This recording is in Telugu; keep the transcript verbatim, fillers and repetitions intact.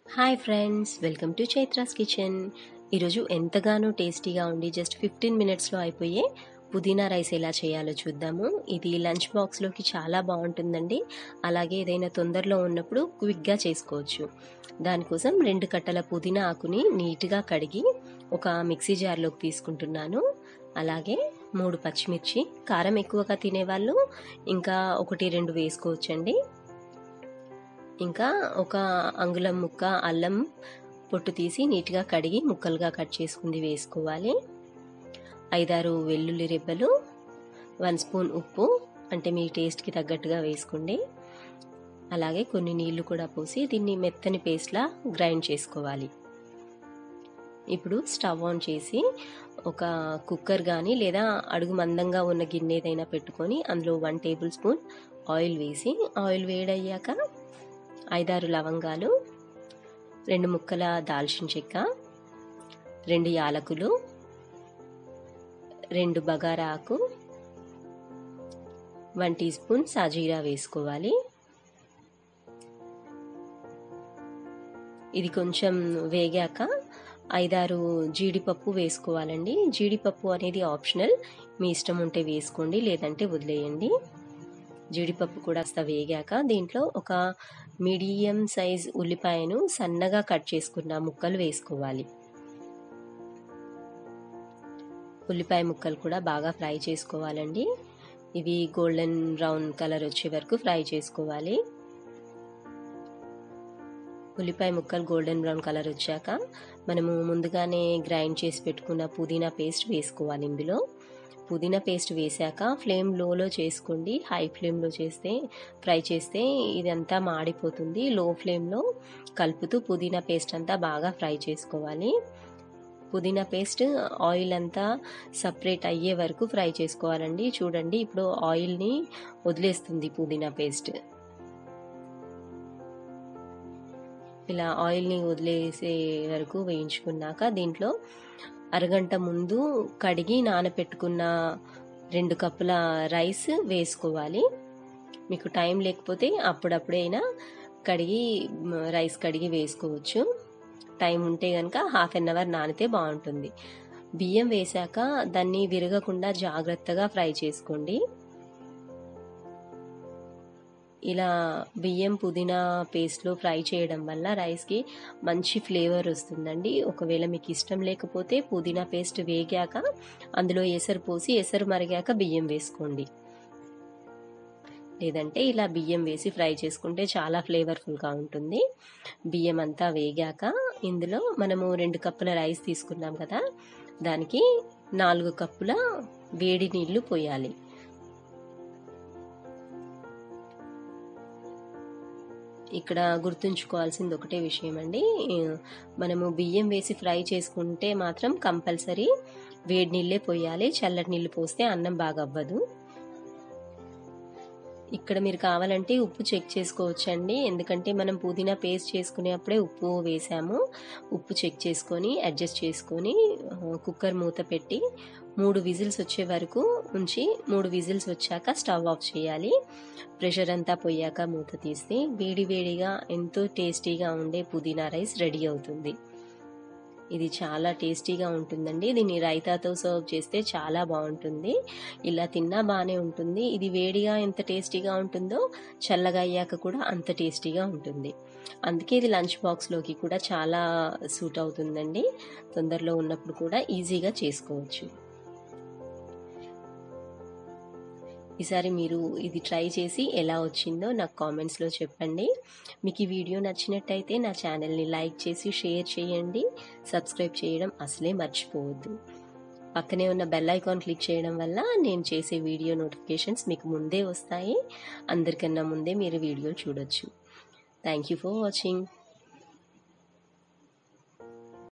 Hi friends, welcome to Chaitra's kitchen. ఈరోజు ఎంతగానో టేస్టీగా ఉండి జస్ట్ ఫిఫ్టీన్ మినిట్స్లో అయిపోయే పుదీనా రైస్ ఎలా చేయాలో చూద్దాము. ఇది లంచ్ బాక్స్లోకి చాలా బాగుంటుందండి. అలాగే ఏదైనా తొందరలో ఉన్నప్పుడు క్విక్గా చేసుకోవచ్చు. దానికోసం రెండు కట్టల పుదీనా ఆకుని నీట్గా కడిగి ఒక మిక్సీ జార్లోకి తీసుకుంటున్నాను. అలాగే మూడు పచ్చిమిర్చి, కారం ఎక్కువగా తినేవాళ్ళు ఇంకా ఒకటి రెండు వేసుకోవచ్చండి. ఇంకా ఒక అంగుళం ముక్క అల్లం పొట్టు తీసి నీట్గా కడిగి ముక్కలుగా కట్ చేసుకుంది వేసుకోవాలి. ఐదారు వెల్లుల్లి రెబ్బలు, వన్ స్పూన్ ఉప్పు అంటే మీ టేస్ట్కి తగ్గట్టుగా వేసుకోండి. అలాగే కొన్ని నీళ్లు కూడా పోసి దీన్ని మెత్తని పేస్ట్లా గ్రైండ్ చేసుకోవాలి. ఇప్పుడు స్టవ్ ఆన్ చేసి ఒక కుక్కర్ కానీ లేదా అడుగు మందంగా ఉన్న గిన్నె ఏదైనా పెట్టుకొని అందులో వన్ టేబుల్ స్పూన్ ఆయిల్ వేసి, ఆయిల్ వేడయ్యాక ఐదారు లవంగాలు, రెండు ముక్కల దాల్చిన చెక్క, రెండు యాలకులు, రెండు బగారా ఆకు, వన్ టీ స్పూన్ సాజీరా వేసుకోవాలి. ఇది కొంచెం వేగాక ఐదారు జీడిపప్పు వేసుకోవాలండి. జీడిపప్పు అనేది ఆప్షనల్, మీ ఇష్టం ఉంటే వేసుకోండి, లేదంటే వదిలేయండి. జీడిపప్పు కూడా కాస్త వేగాక దీంట్లో ఒక మీడియం సైజ్ ఉల్లిపాయను సన్నగా కట్ చేసుకున్న ముక్కలు వేసుకోవాలి. ఉల్లిపాయ ముక్కలు కూడా బాగా ఫ్రై చేసుకోవాలండి. ఇవి గోల్డెన్ బ్రౌన్ కలర్ వచ్చే వరకు ఫ్రై చేసుకోవాలి. ఉల్లిపాయ ముక్కలు గోల్డెన్ బ్రౌన్ కలర్ వచ్చాక మనము ముందుగానే గ్రైండ్ చేసి పెట్టుకున్న పుదీనా పేస్ట్ వేసుకోవాలి. ఇందులో పుదీనా పేస్ట్ వేసాక ఫ్లేమ్ లోలో చేసుకోండి. హై ఫ్లేమ్లో చేస్తే ఫ్రై చేస్తే ఇదంతా మాడిపోతుంది. లో ఫ్లేమ్లో కలుపుతూ పుదీనా పేస్ట్ అంతా బాగా ఫ్రై చేసుకోవాలి. పుదీనా పేస్ట్ ఆయిల్ అంతా సపరేట్ అయ్యే వరకు ఫ్రై చేసుకోవాలండి. చూడండి, ఇప్పుడు ఆయిల్ని వదిలేస్తుంది పుదీనా పేస్ట్. ఇలా ఆయిల్ని వదిలేసే వరకు వేయించుకున్నాక దీంట్లో అరగంట ముందు కడిగి నానపెట్టుకున్న రెండు కప్పుల రైస్ వేసుకోవాలి. మీకు టైం లేకపోతే అప్పుడప్పుడైనా కడిగి రైస్ కడిగి వేసుకోవచ్చు. టైం ఉంటే కనుక హాఫ్ అన్ అవర్ నానితే బాగుంటుంది. బియ్యం వేసాక దాన్ని విరగకుండా జాగ్రత్తగా ఫ్రై చేసుకోండి. ఇలా బియ్యం పుదీనా పేస్ట్లో ఫ్రై చేయడం వల్ల రైస్కి మంచి ఫ్లేవర్ వస్తుందండి. ఒకవేళ మీకు ఇష్టం లేకపోతే పుదీనా పేస్ట్ వేగాక అందులో ఎసరు పోసి ఎసరు మరిగాక బియ్యం వేసుకోండి. లేదంటే ఇలా బియ్యం వేసి ఫ్రై చేసుకుంటే చాలా ఫ్లేవర్ఫుల్గా ఉంటుంది. బియ్యం అంతా వేగాక ఇందులో మనము రెండు కప్పుల రైస్ తీసుకున్నాం కదా, దానికి నాలుగు కప్పుల వేడి నీళ్లు పోయాలి. ఇక్కడ గుర్తుంచుకోవాల్సింది ఒకటే విషయం అండి, మనము బియ్యం వేసి ఫ్రై చేసుకుంటే మాత్రం కంపల్సరీ వేడి నీళ్ళే పోయాలి. చల్లటి నీళ్ళు పోస్తే అన్నం బాగా అవ్వదు. ఇక్కడ మీరు కావాలంటే ఉప్పు చెక్ చేసుకోవచ్చండి, ఎందుకంటే మనం పుదీనా పేస్ట్ చేసుకునేప్పుడే ఉప్పు వేసాము. ఉప్పు చెక్ చేసుకొని అడ్జస్ట్ చేసుకొని కుక్కర్ మూత పెట్టి మూడు విజిల్స్ వచ్చే వరకు ఉంచి మూడు విజిల్స్ వచ్చాక స్టవ్ ఆఫ్ చేయాలి. ప్రెషర్ అంతా పోయాక మూత తీస్తే వేడి వేడిగా ఎంతో టేస్టీగా ఉండే పుదీనా రైస్ రెడీ అవుతుంది. ఇది చాలా టేస్టీగా ఉంటుందండి. దీన్ని రైతాతో సర్వ్ చేస్తే చాలా బాగుంటుంది. ఇలా తిన్నా బాగానే ఉంటుంది. ఇది వేడిగా ఎంత టేస్టీగా ఉంటుందో చల్లగా అయ్యాక కూడా అంత టేస్టీగా ఉంటుంది. అందుకే ఇది లంచ్ బాక్స్లోకి కూడా చాలా సూట్ అవుతుందండి. తొందరలో ఉన్నప్పుడు కూడా ఈజీగా చేసుకోవచ్చు. ఈసారి మీరు ఇది ట్రై చేసి ఎలా వచ్చిందో నాకు కామెంట్స్లో చెప్పండి. మీకు ఈ వీడియో నచ్చినట్టయితే నా ఛానల్ని లైక్ చేసి షేర్ చేయండి. సబ్స్క్రైబ్ చేయడం అసలే మర్చిపోవద్దు. పక్కనే ఉన్న బెల్ ఐకాన్ క్లిక్ చేయడం వల్ల నేను చేసే వీడియో నోటిఫికేషన్స్ మీకు ముందే వస్తాయి. అందరికన్నా ముందే మీరు వీడియో చూడొచ్చు. Thank you for watching.